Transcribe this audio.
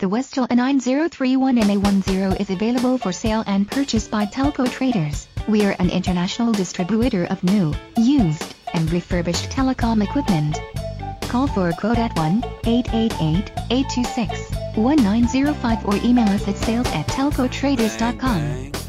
The Westell A90-31MA10 is available for sale and purchase by TelcoTraders. We are an international distributor of new, used, and refurbished telecom equipment. Call for a quote at 1-888-826-1905 or email us at sales@telcotraders.com.